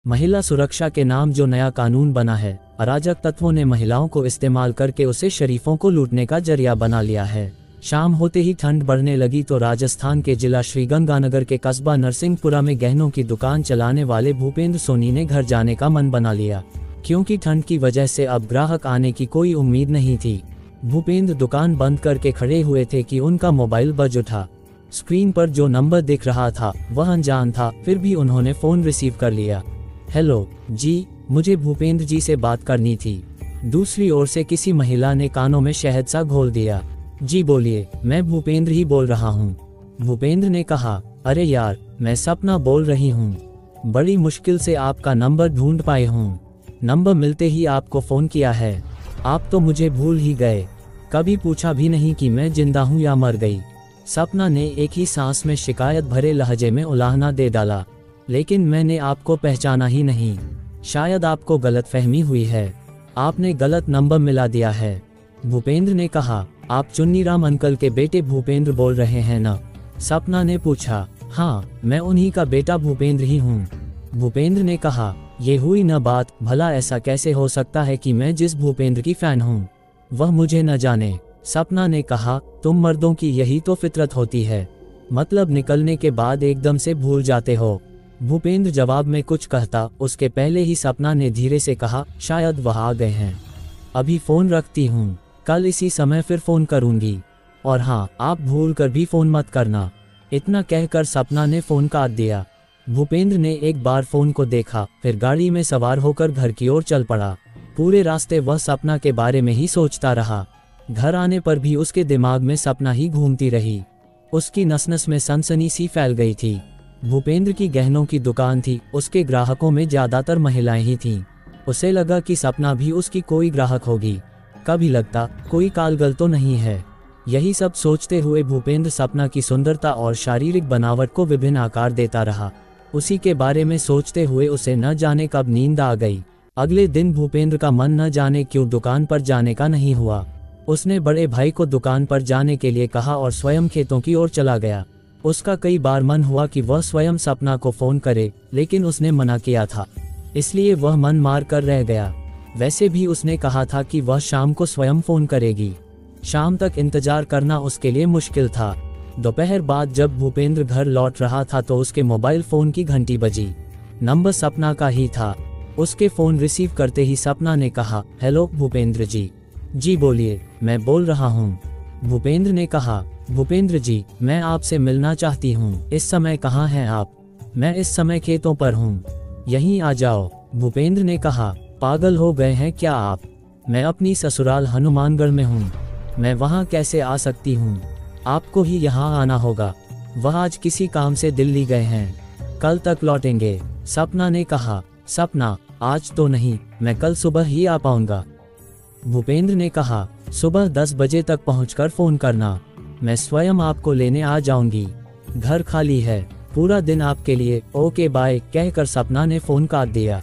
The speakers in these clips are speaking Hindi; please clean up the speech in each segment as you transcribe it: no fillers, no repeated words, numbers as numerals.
महिला सुरक्षा के नाम जो नया कानून बना है, अराजक तत्वों ने महिलाओं को इस्तेमाल करके उसे शरीफों को लूटने का जरिया बना लिया है। शाम होते ही ठंड बढ़ने लगी तो राजस्थान के जिला श्रीगंगानगर के कस्बा नरसिंहपुरा में गहनों की दुकान चलाने वाले भूपेंद्र सोनी ने घर जाने का मन बना लिया, क्योंकि ठंड की वजह से अब ग्राहक आने की कोई उम्मीद नहीं थी। भूपेंद्र दुकान बंद करके खड़े हुए थे कि उनका मोबाइल बज उठा। स्क्रीन पर जो नंबर दिख रहा था वह अनजान था, फिर भी उन्होंने फ़ोन रिसीव कर लिया। हेलो जी, मुझे भूपेंद्र जी से बात करनी थी। दूसरी ओर से किसी महिला ने कानों में शहद सा घोल दिया। जी बोलिए, मैं भूपेंद्र ही बोल रहा हूँ। भूपेंद्र ने कहा, अरे यार, मैं सपना बोल रही हूँ। बड़ी मुश्किल से आपका नंबर ढूंढ पाए हूँ। नंबर मिलते ही आपको फ़ोन किया है। आप तो मुझे भूल ही गए, कभी पूछा भी नहीं कि मैं जिंदा हूँ या मर गई। सपना ने एक ही सांस में शिकायत भरे लहजे में उलाहना दे डाला। लेकिन मैंने आपको पहचाना ही नहीं। शायद आपको गलतफहमी हुई है, आपने गलत नंबर मिला दिया है। भूपेंद्र ने कहा, आप चुन्नीराम अंकल के बेटे भूपेंद्र बोल रहे हैं ना? सपना ने पूछा। हाँ, मैं उन्हीं का बेटा भूपेंद्र ही हूँ। भूपेंद्र ने कहा, ये हुई न बात। भला ऐसा कैसे हो सकता है कि मैं जिस भूपेंद्र की फैन हूँ वह मुझे न जाने? सपना ने कहा, तुम मर्दों की यही तो फितरत होती है, मतलब निकलने के बाद एकदम से भूल जाते हो। भूपेंद्र जवाब में कुछ कहता उसके पहले ही सपना ने धीरे से कहा, शायद वह आ गए हैं, अभी फ़ोन रखती हूँ, कल इसी समय फिर फ़ोन करूँगी। और हाँ, आप भूल कर भी फ़ोन मत करना। इतना कहकर सपना ने फ़ोन काट दिया। भूपेंद्र ने एक बार फ़ोन को देखा, फिर गाड़ी में सवार होकर घर की ओर चल पड़ा। पूरे रास्ते वह सपना के बारे में ही सोचता रहा। घर आने पर भी उसके दिमाग में सपना ही घूमती रही। उसकी नस नस में सनसनी सी फैल गई थी। भूपेंद्र की गहनों की दुकान थी, उसके ग्राहकों में ज़्यादातर महिलाएं ही थीं। उसे लगा कि सपना भी उसकी कोई ग्राहक होगी। कभी लगता कोई कालगल तो नहीं है। यही सब सोचते हुए भूपेंद्र सपना की सुंदरता और शारीरिक बनावट को विभिन्न आकार देता रहा। उसी के बारे में सोचते हुए उसे न जाने कब नींद आ गई। अगले दिन भूपेंद्र का मन न जाने क्यों दुकान पर जाने का नहीं हुआ। उसने बड़े भाई को दुकान पर जाने के लिए कहा और स्वयं खेतों की ओर चला गया। उसका कई बार मन हुआ कि वह स्वयं सपना को फ़ोन करे, लेकिन उसने मना किया था, इसलिए वह मन मार कर रह गया। वैसे भी उसने कहा था कि वह शाम को स्वयं फ़ोन करेगी। शाम तक इंतजार करना उसके लिए मुश्किल था। दोपहर बाद जब भूपेंद्र घर लौट रहा था तो उसके मोबाइल फ़ोन की घंटी बजी। नंबर सपना का ही था। उसके फ़ोन रिसीव करते ही सपना ने कहा, हेलो भूपेंद्र जी। जी बोलिए, मैं बोल रहा हूँ। भूपेंद्र ने कहा, भूपेंद्र जी, मैं आपसे मिलना चाहती हूँ। इस समय कहाँ हैं आप? मैं इस समय खेतों पर हूँ, यहीं आ जाओ। भूपेंद्र ने कहा, पागल हो गए हैं क्या आप? मैं अपनी ससुराल हनुमानगढ़ में हूँ, मैं वहाँ कैसे आ सकती हूँ? आपको ही यहाँ आना होगा। वह आज किसी काम से दिल्ली गए हैं, कल तक लौटेंगे। सपना ने कहा, सपना, आज तो नहीं, मैं कल सुबह ही आ पाऊँगा। भूपेंद्र ने कहा, सुबह 10 बजे तक पहुँचकर फ़ोन करना, मैं स्वयं आपको लेने आ जाऊंगी। घर खाली है, पूरा दिन आपके लिए। ओके बाय कहकर सपना ने फ़ोन काट दिया।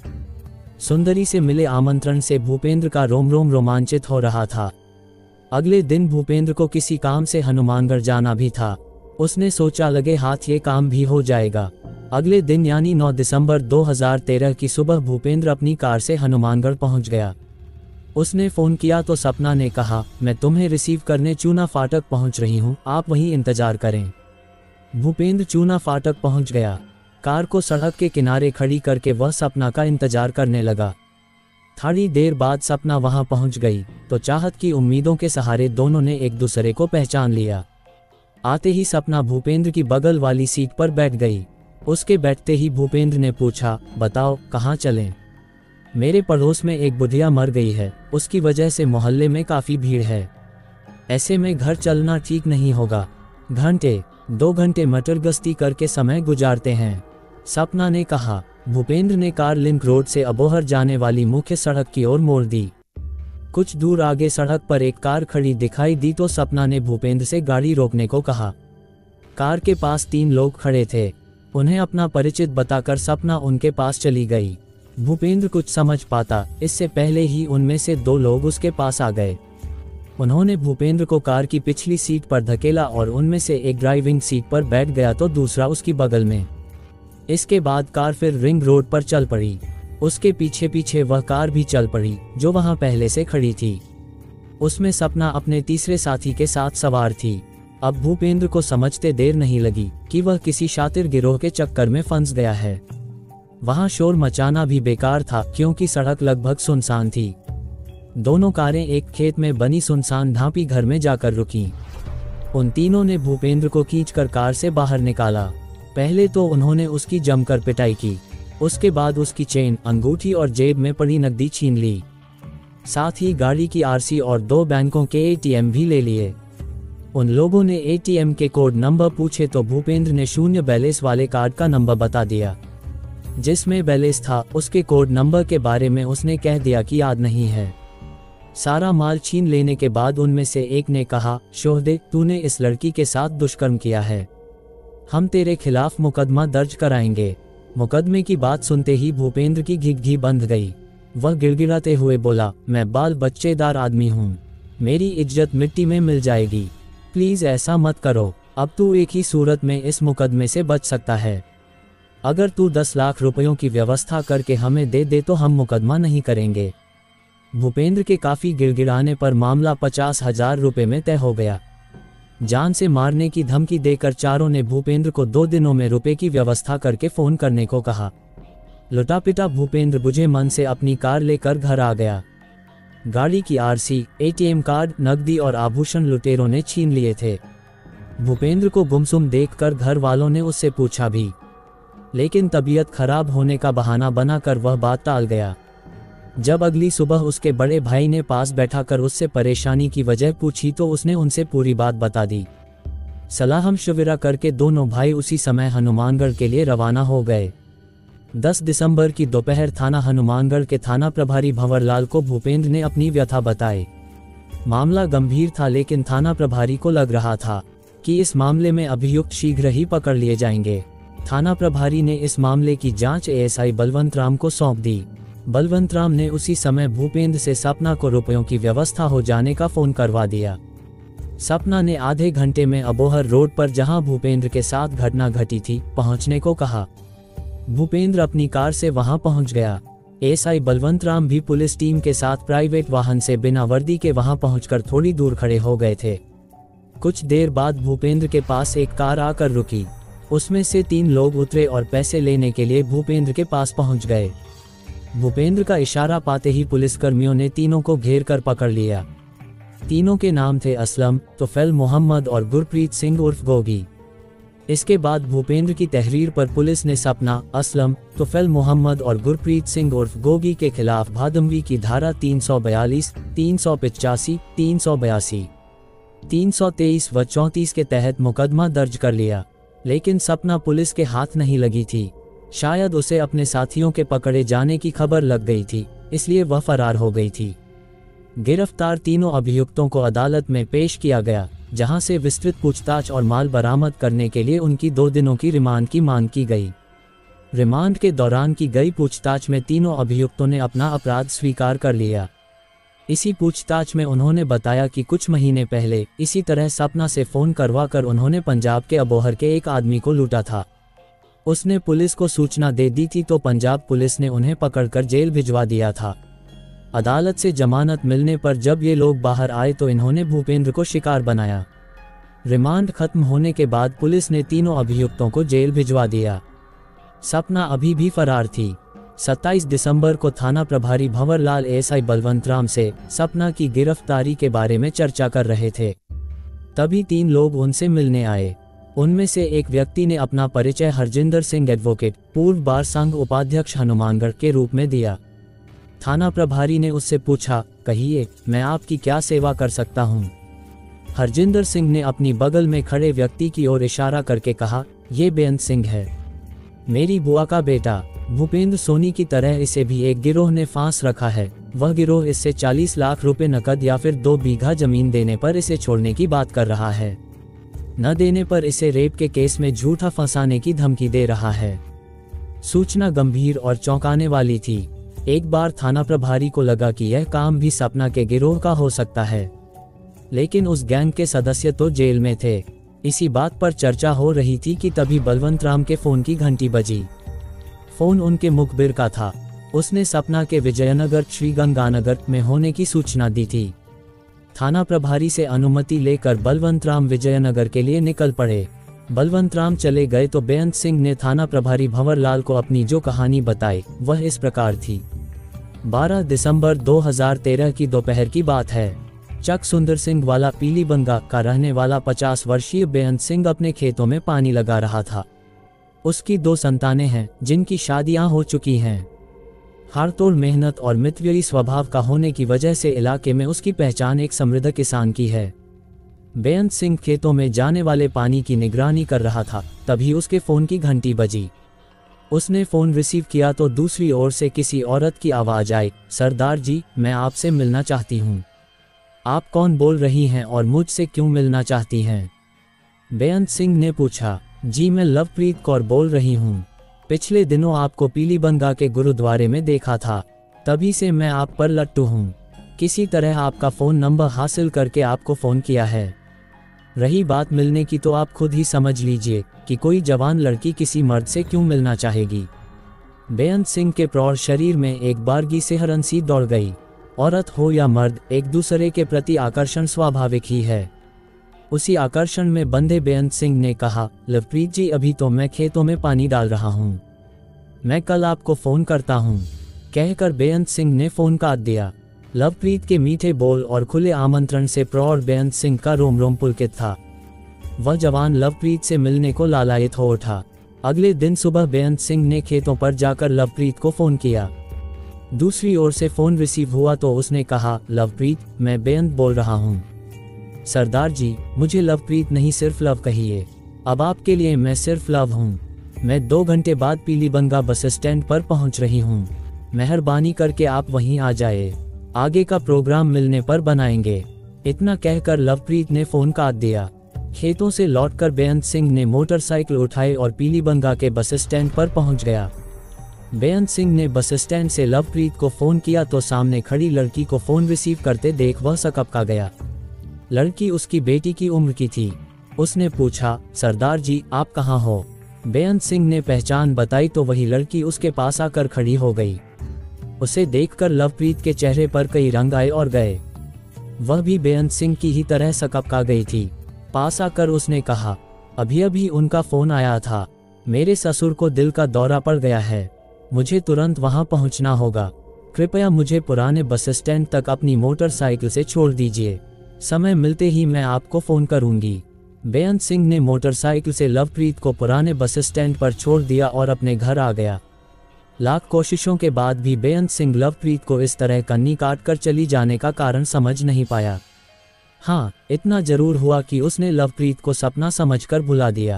सुंदरी से मिले आमंत्रण से भूपेंद्र का रोम रोम रोमांचित हो रहा था। अगले दिन भूपेंद्र को किसी काम से हनुमानगढ़ जाना भी था। उसने सोचा लगे हाथ ये काम भी हो जाएगा। अगले दिन यानी 9 दिसंबर 2013 की सुबह भूपेंद्र अपनी कार से हनुमानगढ़ पहुंच गया। उसने फ़ोन किया तो सपना ने कहा, मैं तुम्हें रिसीव करने चूना फाटक पहुंच रही हूं, आप वहीं इंतज़ार करें। भूपेंद्र चूना फाटक पहुंच गया। कार को सड़क के किनारे खड़ी करके वह सपना का इंतज़ार करने लगा। थोड़ी देर बाद सपना वहां पहुंच गई तो चाहत की उम्मीदों के सहारे दोनों ने एक दूसरे को पहचान लिया। आते ही सपना भूपेंद्र की बगल वाली सीट पर बैठ गई। उसके बैठते ही भूपेंद्र ने पूछा, बताओ कहाँ चलें? मेरे पड़ोस में एक बुढ़िया मर गई है, उसकी वजह से मोहल्ले में काफ़ी भीड़ है। ऐसे में घर चलना ठीक नहीं होगा। घंटे 2 घंटे मटर गश्ती करके समय गुजारते हैं, सपना ने कहा। भूपेंद्र ने कार लिंक रोड से अबोहर जाने वाली मुख्य सड़क की ओर मोड़ दी। कुछ दूर आगे सड़क पर एक कार खड़ी दिखाई दी तो सपना ने भूपेंद्र से गाड़ी रोकने को कहा। कार के पास 3 लोग खड़े थे। उन्हें अपना परिचित बताकर सपना उनके पास चली गई। भूपेंद्र कुछ समझ पाता इससे पहले ही उनमें से 2 लोग उसके पास आ गए। उन्होंने भूपेंद्र को कार की पिछली सीट पर धकेला और उनमें से एक ड्राइविंग सीट पर बैठ गया तो दूसरा उसकी बगल में। इसके बाद कार फिर रिंग रोड पर चल पड़ी। उसके पीछे पीछे वह कार भी चल पड़ी जो वहां पहले से खड़ी थी। उसमें सपना अपने तीसरे साथी के साथ सवार थी। अब भूपेंद्र को समझते देर नहीं लगी कि वह किसी शातिर गिरोह के चक्कर में फंस गया है। वहां शोर मचाना भी बेकार था क्योंकि सड़क लगभग सुनसान थी। दोनों कारें एक खेत में बनी सुनसान ढांपी घर में जाकर रुकीं। उन तीनों ने भूपेंद्र को खींचकर कार से बाहर निकाला। पहले तो उन्होंने उसकी जमकर पिटाई की, उसके बाद उसकी चेन, अंगूठी और जेब में पड़ी नकदी छीन ली। साथ ही गाड़ी की आरसी और 2 बैंकों के एटीएम भी ले लिए। उन लोगों ने एटीएम के कोड नंबर पूछे तो भूपेंद्र ने 0 बैलेंस वाले कार्ड का नंबर बता दिया। जिसमें बैलेंस था उसके कोड नंबर के बारे में उसने कह दिया कि याद नहीं है। सारा माल छीन लेने के बाद उनमें से एक ने कहा, शोहदे, तूने इस लड़की के साथ दुष्कर्म किया है, हम तेरे खिलाफ मुकदमा दर्ज कराएंगे। मुकदमे की बात सुनते ही भूपेंद्र की घिघी बंध गई। वह गिड़गिड़ाते हुए बोला, मैं बाल बच्चेदार आदमी हूँ, मेरी इज्जत मिट्टी में मिल जाएगी, प्लीज ऐसा मत करो। अब तू एक ही सूरत में इस मुकदमे से बच सकता है। अगर तू 10 लाख रुपयों की व्यवस्था करके हमें दे दे तो हम मुकदमा नहीं करेंगे। भूपेंद्र के काफी गिड़गिड़ाने पर मामला 50,000 रुपये में तय हो गया। जान से मारने की धमकी देकर चारों ने भूपेंद्र को 2 दिनों में रुपए की व्यवस्था करके फोन करने को कहा। लुटा पिटा भूपेंद्र बुझे मन से अपनी कार लेकर घर आ गया। गाड़ी की आरसी, एटीएम कार्ड, नकदी और आभूषण लुटेरों ने छीन लिए थे। भूपेंद्र को गुमसुम देखकर घर वालों ने उससे पूछा भी, लेकिन तबीयत खराब होने का बहाना बनाकर वह बात टाल गया। जब अगली सुबह उसके बड़े भाई ने पास बैठाकर उससे परेशानी की वजह पूछी तो उसने उनसे पूरी बात बता दी। सलाह मशविरा करके दोनों भाई उसी समय हनुमानगढ़ के लिए रवाना हो गए। 10 दिसंबर की दोपहर थाना हनुमानगढ़ के थाना प्रभारी भंवरलाल को भूपेंद्र ने अपनी व्यथा बताई। मामला गंभीर था लेकिन थाना प्रभारी को लग रहा था कि इस मामले में अभियुक्त शीघ्र ही पकड़ लिए जाएंगे। थाना प्रभारी ने इस मामले की जांच एएसआई बलवंत राम को सौंप दी। बलवंत राम ने उसी समय भूपेंद्र से सपना को रुपयों की व्यवस्था हो जाने का फोन करवा दिया। सपना ने आधे घंटे में अबोहर रोड पर जहां भूपेंद्र के साथ घटना घटी थी पहुंचने को कहा। भूपेंद्र अपनी कार से वहां पहुंच गया। एएसआई बलवंत राम भी पुलिस टीम के साथ प्राइवेट वाहन से बिना वर्दी के वहां पहुंचकर थोड़ी दूर खड़े हो गए थे। कुछ देर बाद भूपेंद्र के पास एक कार आकर रुकी। उसमें से 3 लोग उतरे और पैसे लेने के लिए भूपेंद्र के पास पहुंच गए। भूपेंद्र का इशारा पाते ही पुलिसकर्मियों ने तीनों को घेर कर पकड़ लिया। तीनों के नाम थे असलम, तोफैल मोहम्मद और गुरप्रीत सिंह उर्फ गोगी। इसके बाद भूपेंद्र की तहरीर पर पुलिस ने सपना, असलम, तोफैल मोहम्मद और गुरप्रीत सिंह उर्फ गोगी के खिलाफ भादमवी की धारा 342, 385, 382, 323 व 34 के तहत मुकदमा दर्ज कर लिया। लेकिन सपना पुलिस के हाथ नहीं लगी थी। शायद उसे अपने साथियों के पकड़े जाने की खबर लग गई थी, इसलिए वह फरार हो गई थी। गिरफ्तार तीनों अभियुक्तों को अदालत में पेश किया गया, जहां से विस्तृत पूछताछ और माल बरामद करने के लिए उनकी 2 दिनों की रिमांड की मांग की गई। रिमांड के दौरान की गई पूछताछ में तीनों अभियुक्तों ने अपना अपराध स्वीकार कर लिया। इसी पूछताछ में उन्होंने बताया कि कुछ महीने पहले इसी तरह सपना से फोन करवा कर उन्होंने पंजाब के अबोहर के एक आदमी को लूटा था। उसने पुलिस को सूचना दे दी थी तो पंजाब पुलिस ने उन्हें पकड़कर जेल भिजवा दिया था। अदालत से जमानत मिलने पर जब ये लोग बाहर आए तो इन्होंने भूपेंद्र को शिकार बनाया। रिमांड खत्म होने के बाद पुलिस ने तीनों अभियुक्तों को जेल भिजवा दिया। सपना अभी भी फरार थी। 27 दिसंबर को थाना प्रभारी भंवरलाल एएसआई बलवंत राम से सपना की गिरफ्तारी के बारे में चर्चा कर रहे थे। तभी 3 लोग उनसे मिलने आए। उनमें से एक व्यक्ति ने अपना परिचय हरजिंदर सिंह एडवोकेट, पूर्व बार संघ उपाध्यक्ष हनुमानगढ़ के रूप में दिया। थाना प्रभारी ने उससे पूछा, कहिए, मैं आपकी क्या सेवा कर सकता हूं? हरजिंदर सिंह ने अपनी बगल में खड़े व्यक्ति की ओर इशारा करके कहा, ये बेअंत सिंह है, मेरी बुआ का बेटा। भूपेंद्र सोनी की तरह इसे भी एक गिरोह ने फांस रखा है। वह गिरोह इससे 40 लाख रुपए नकद या फिर 2 बीघा जमीन देने पर इसे छोड़ने की बात कर रहा है। न देने पर इसे रेप के केस में झूठा फंसाने की धमकी दे रहा है। सूचना गंभीर और चौंकाने वाली थी। एक बार थाना प्रभारी को लगा कि यह काम भी सपना के गिरोह का हो सकता है, लेकिन उस गैंग के सदस्य तो जेल में थे। इसी बात पर चर्चा हो रही थी कि तभी बलवंत राम के फोन की घंटी बजी। फोन उनके मुखबिर का था। उसने सपना के विजयनगर श्रीगंगानगर में होने की सूचना दी थी। थाना प्रभारी से अनुमति लेकर बलवंतराम विजयनगर के लिए निकल पड़े। बलवंतराम चले गए तो बेअंत सिंह ने थाना प्रभारी भंवरलाल को अपनी जो कहानी बताई वह इस प्रकार थी। 12 दिसंबर 2013 की दोपहर की बात है। चक सुंदर सिंह वाला पीलीबंगा का रहने वाला 50 वर्षीय बेअंत सिंह अपने खेतों में पानी लगा रहा था। उसकी 2 संतानें हैं जिनकी शादियां हो चुकी हैं। हाड़तोड़ मेहनत और मितव्ययी स्वभाव का होने की वजह से इलाके में उसकी पहचान एक समृद्ध किसान की है। बेअंत सिंह खेतों में जाने वाले पानी की निगरानी कर रहा था, तभी उसके फ़ोन की घंटी बजी। उसने फ़ोन रिसीव किया तो दूसरी ओर से किसी औरत की आवाज़ आई, सरदार जी, मैं आपसे मिलना चाहती हूँ। आप कौन बोल रही हैं और मुझसे क्यों मिलना चाहती हैं? बेअंत सिंह ने पूछा। जी, मैं लवप्रीत कौर बोल रही हूँ। पिछले दिनों आपको पीलीबंगा के गुरुद्वारे में देखा था, तभी से मैं आप पर लट्टू हूँ। किसी तरह आपका फ़ोन नंबर हासिल करके आपको फ़ोन किया है। रही बात मिलने की तो आप खुद ही समझ लीजिए कि कोई जवान लड़की किसी मर्द से क्यों मिलना चाहेगी। बेअंत सिंह के प्रौढ़ शरीर में एक बारगी सिहरन सी दौड़ गई। औरत हो या मर्द, एक दूसरे के प्रति आकर्षण स्वाभाविक ही है। उसी आकर्षण में बंधे बेअंत सिंह ने कहा, लवप्रीत जी, अभी तो मैं खेतों में पानी डाल रहा हूँ, मैं कल आपको फ़ोन करता हूँ। कहकर बेअंत सिंह ने फ़ोन काट दिया। लवप्रीत के मीठे बोल और खुले आमंत्रण से प्रौढ़ बेअंत सिंह का रोम रोम पुलकित था। वह जवान लवप्रीत से मिलने को लालायित हो उठा। अगले दिन सुबह बेअंत सिंह ने खेतों पर जाकर लवप्रीत को फ़ोन किया। दूसरी ओर से फ़ोन रिसीव हुआ तो उसने कहा, लवप्रीत, मैं बेअंत बोल रहा हूँ। सरदार जी, मुझे लवप्रीत नहीं सिर्फ लव कहिए। अब आपके लिए मैं सिर्फ लव हूँ। मैं 2 घंटे बाद पीलीबंगा बस स्टैंड पर पहुँच रही हूँ। मेहरबानी करके आप वहीं आ जाए। आगे का प्रोग्राम मिलने पर बनाएंगे। इतना कहकर लवप्रीत ने फ़ोन काट दिया। खेतों से लौटकर बेअंत सिंह ने मोटरसाइकिल उठाई और पीलीबंगा के बस स्टैंड पर पहुँच गया। बेअंत सिंह ने बस स्टैंड से लवप्रीत को फ़ोन किया तो सामने खड़ी लड़की को फ़ोन रिसीव करते देख वह सकपका गया। लड़की उसकी बेटी की उम्र की थी। उसने पूछा, सरदार जी, आप कहाँ हो? बेअंत सिंह ने पहचान बताई तो वही लड़की उसके पास आकर खड़ी हो गई। उसे देखकर लवप्रीत के चेहरे पर कई रंग आए और गए। वह भी बेअंत सिंह की ही तरह सकपका गई थी। पास आकर उसने कहा, अभी अभी उनका फ़ोन आया था। मेरे ससुर को दिल का दौरा पड़ गया है, मुझे तुरंत वहां पहुंचना होगा। कृपया मुझे पुराने बस स्टैंड तक अपनी मोटरसाइकिल से छोड़ दीजिए। समय मिलते ही मैं आपको फ़ोन करूंगी। बेअंत सिंह ने मोटरसाइकिल से लवप्रीत को पुराने बस स्टैंड पर छोड़ दिया और अपने घर आ गया। लाख कोशिशों के बाद भी बेअंत सिंह लवप्रीत को इस तरह कन्नी काट कर चली जाने का कारण समझ नहीं पाया। हाँ, इतना जरूर हुआ कि उसने लवप्रीत को सपना समझकर भुला दिया।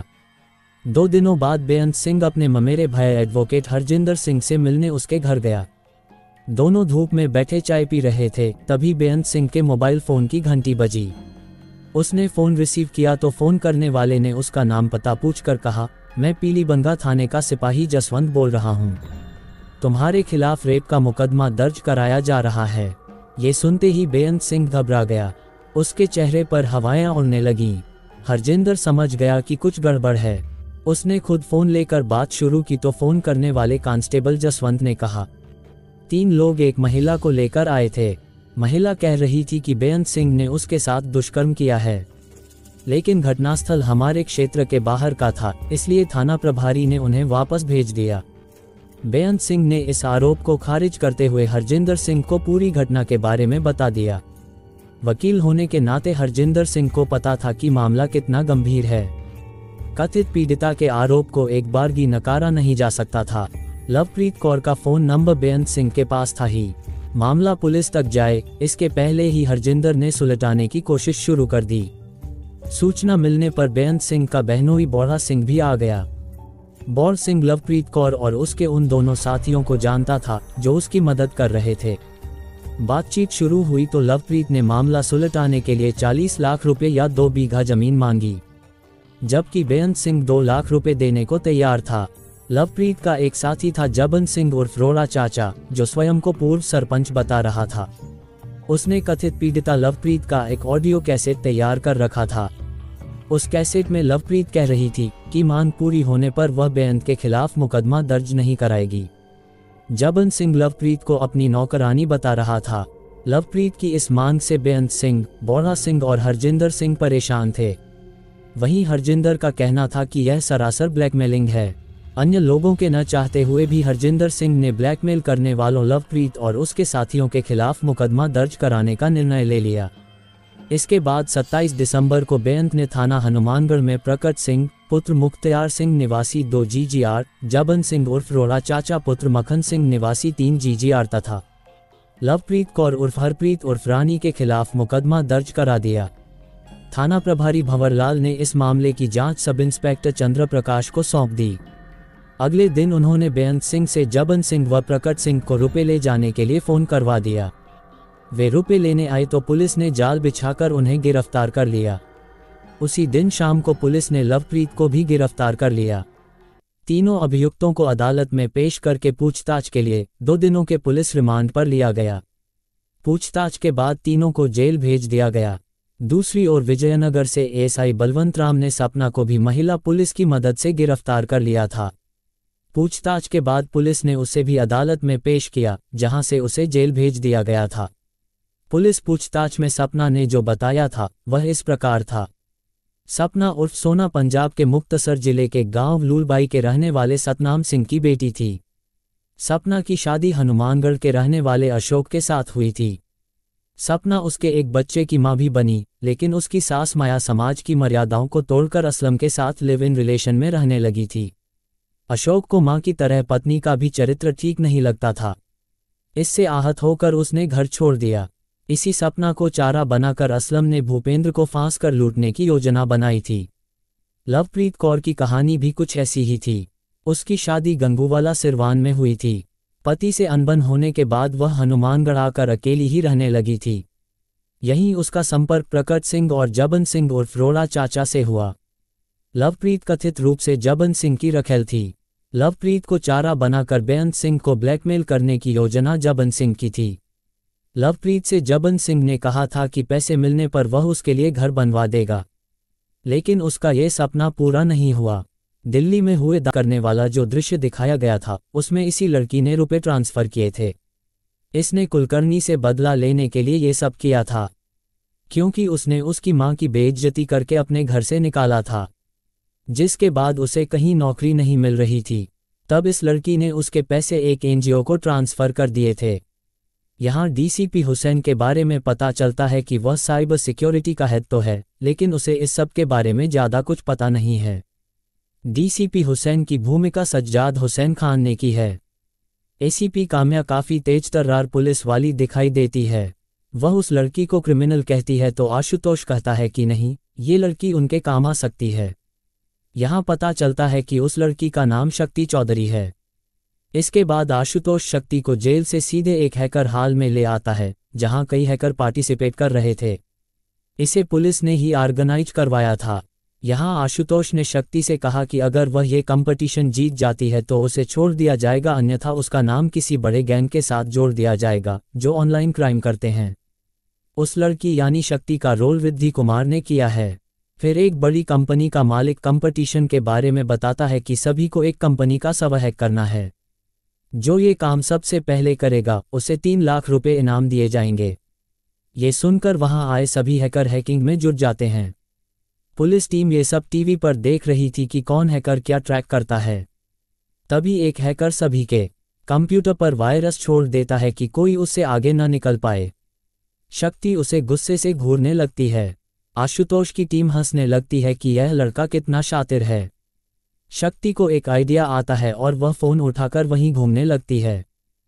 2 दिनों बाद बेअंत सिंह अपने ममेरे भाई एडवोकेट हरजिंदर सिंह से मिलने उसके घर गया। दोनों धूप में बैठे चाय पी रहे थे, तभी बेअंत सिंह के मोबाइल फ़ोन की घंटी बजी। उसने फ़ोन रिसीव किया तो फ़ोन करने वाले ने उसका नाम पता पूछकर कहा, मैं पीलीबंगा थाने का सिपाही जसवंत बोल रहा हूँ। तुम्हारे खिलाफ रेप का मुकदमा दर्ज कराया जा रहा है। ये सुनते ही बेअंत सिंह घबरा गया। उसके चेहरे पर हवाएं उड़ने लगीं। हरजिंदर समझ गया कि कुछ गड़बड़ है। उसने खुद फ़ोन लेकर बात शुरू की तो फ़ोन करने वाले कांस्टेबल जसवंत ने कहा, 3 लोग एक महिला को लेकर आए थे। महिला कह रही थी कि बेअंत सिंह ने उसके साथ दुष्कर्म किया है, लेकिन घटनास्थल हमारे क्षेत्र के बाहर का था, इसलिए थाना प्रभारी ने उन्हें वापस भेज दिया। बेअंत सिंह ने इस आरोप को खारिज करते हुए हरजिंदर सिंह को पूरी घटना के बारे में बता दिया। वकील होने के नाते हरजिंदर सिंह को पता था कि मामला कितना गंभीर है। कथित पीड़िता के आरोप को एक बार भी नकारा नहीं जा सकता था। लवप्रीत कौर का फ़ोन नंबर बेअंत सिंह के पास था ही। मामला पुलिस तक जाए इसके पहले ही हरजिंदर ने सुलझाने की कोशिश शुरू कर दी। सूचना मिलने पर बेअंत सिंह का बहनोई बौड़ा सिंह भी आ गया। बौड़ सिंह लवप्रीत कौर और उसके उन दोनों साथियों को जानता था जो उसकी मदद कर रहे थे। बातचीत शुरू हुई तो लवप्रीत ने मामला सुलझाने के लिए 40 लाख रुपए या 2 बीघा जमीन मांगी, जबकि बेअंत सिंह 2 लाख रुपए देने को तैयार था। लवप्रीत का एक साथी था जबन सिंह उर्फ रोड़ा चाचा, जो स्वयं को पूर्व सरपंच बता रहा था। उसने कथित पीड़िता लवप्रीत का एक ऑडियो कैसेट तैयार कर रखा था। उस कैसेट में लवप्रीत कह रही थी कि मांग पूरी होने पर वह बेअंत के खिलाफ मुकदमा दर्ज नहीं कराएगी। जबन सिंह लवप्रीत को अपनी नौकरानी बता रहा था। लवप्रीत की इस मांग से बेअंत सिंह, बोरा सिंह और हरजिंदर सिंह परेशान थे। वहीं हरजिंदर का कहना था कि यह सरासर ब्लैकमेलिंग है। अन्य लोगों के न चाहते हुए भी हरजिंदर सिंह ने ब्लैकमेल करने वालों लवप्रीत और उसके साथियों के खिलाफ मुकदमा दर्ज कराने का निर्णय ले लिया। इसके बाद 27 दिसंबर को बेअंत ने थाना हनुमानगढ़ में प्रकट सिंह पुत्र मुख्तियार सिंह निवासी 2 GGR, जबन सिंह उर्फ रोड़ा चाचा पुत्र मखन सिंह निवासी 3 GGR तथा लवप्रीत कौर उर्फ हरप्रीत उर्फ रानी के खिलाफ मुकदमा दर्ज करा दिया। थाना प्रभारी भंवरलाल ने इस मामले की जांच सब इंस्पेक्टर चंद्र प्रकाश को सौंप दी। अगले दिन उन्होंने बेअंत सिंह से जबन सिंह व प्रकट सिंह को रुपए ले जाने के लिए फ़ोन करवा दिया। वे रुपए लेने आए तो पुलिस ने जाल बिछाकर उन्हें गिरफ्तार कर लिया। उसी दिन शाम को पुलिस ने लवप्रीत को भी गिरफ्तार कर लिया। तीनों अभियुक्तों को अदालत में पेश करके पूछताछ के लिए 2 दिनों के पुलिस रिमांड पर लिया गया। पूछताछ के बाद तीनों को जेल भेज दिया गया। दूसरी ओर विजयनगर से एएसआई बलवंत राम ने सपना को भी महिला पुलिस की मदद से गिरफ्तार कर लिया था। पूछताछ के बाद पुलिस ने उसे भी अदालत में पेश किया, जहां से उसे जेल भेज दिया गया था। पुलिस पूछताछ में सपना ने जो बताया था वह इस प्रकार था। सपना उर्फ सोना पंजाब के मुक्तसर जिले के गांव लूलबाई के रहने वाले सतनाम सिंह की बेटी थी। सपना की शादी हनुमानगढ़ के रहने वाले अशोक के साथ हुई थी। सपना उसके एक बच्चे की मां भी बनी, लेकिन उसकी सास माया समाज की मर्यादाओं को तोड़कर असलम के साथ लिव इन रिलेशन में रहने लगी थी। अशोक को मां की तरह पत्नी का भी चरित्र ठीक नहीं लगता था। इससे आहत होकर उसने घर छोड़ दिया। इसी सपना को चारा बनाकर असलम ने भूपेंद्र को फांस कर लूटने की योजना बनाई थी। लवप्रीत कौर की कहानी भी कुछ ऐसी ही थी। उसकी शादी गंगूवाला सिरवान में हुई थी। पति से अनबन होने के बाद वह हनुमानगढ़ आकर अकेली ही रहने लगी थी। यहीं उसका संपर्क प्रकट सिंह और जबन सिंह उर्फ रोड़ा चाचा से हुआ। लवप्रीत कथित रूप से जबन सिंह की रखेल थी। लवप्रीत को चारा बनाकर बेअंत सिंह को ब्लैकमेल करने की योजना जबन सिंह की थी। लवप्रीत से जबन सिंह ने कहा था कि पैसे मिलने पर वह उसके लिए घर बनवा देगा, लेकिन उसका यह सपना पूरा नहीं हुआ। दिल्ली में हुए करने वाला जो दृश्य दिखाया गया था उसमें इसी लड़की ने रुपए ट्रांसफर किए थे। इसने कुलकर्णी से बदला लेने के लिए ये सब किया था, क्योंकि उसने उसकी मां की बेइज्जती करके अपने घर से निकाला था, जिसके बाद उसे कहीं नौकरी नहीं मिल रही थी। तब इस लड़की ने उसके पैसे एक एनजीओ को ट्रांसफर कर दिए थे। यहाँ डीसीपी हुसैन के बारे में पता चलता है कि वह साइबर सिक्योरिटी का हेड तो है, लेकिन उसे इस सब के बारे में ज़्यादा कुछ पता नहीं है। डीसीपी हुसैन की भूमिका सज्जाद हुसैन खान ने की है। एसीपी काम्या काफ़ी तेज तर्रार पुलिस वाली दिखाई देती है। वह उस लड़की को क्रिमिनल कहती है तो आशुतोष कहता है कि नहीं, ये लड़की उनके काम आ सकती है। यहाँ पता चलता है कि उस लड़की का नाम शक्ति चौधरी है। इसके बाद आशुतोष शक्ति को जेल से सीधे एक हैकर हाल में ले आता है, जहां कई हैकर पार्टिसिपेट कर रहे थे। इसे पुलिस ने ही ऑर्गेनाइज करवाया था। यहां आशुतोष ने शक्ति से कहा कि अगर वह ये कंपटीशन जीत जाती है तो उसे छोड़ दिया जाएगा, अन्यथा उसका नाम किसी बड़े गैंग के साथ जोड़ दिया जाएगा जो ऑनलाइन क्राइम करते हैं। उस लड़की यानी शक्ति का रोल रिद्धि कुमार ने किया है। फिर एक बड़ी कंपनी का मालिक कंपटीशन के बारे में बताता है कि सभी को एक कंपनी का सर्वर हैक करना है। जो ये काम सबसे पहले करेगा उसे 3 लाख रुपए इनाम दिए जाएंगे। ये सुनकर वहां आए सभी हैकर हैकिंग में जुट जाते हैं। पुलिस टीम ये सब टीवी पर देख रही थी कि कौन हैकर क्या ट्रैक करता है। तभी एक हैकर सभी के कंप्यूटर पर वायरस छोड़ देता है कि कोई उससे आगे न निकल पाए। शक्ति उसे गुस्से से घूरने लगती है। आशुतोष की टीम हंसने लगती है कि यह लड़का कितना शातिर है। शक्ति को एक आइडिया आता है और वह फ़ोन उठाकर वहीं घूमने लगती है।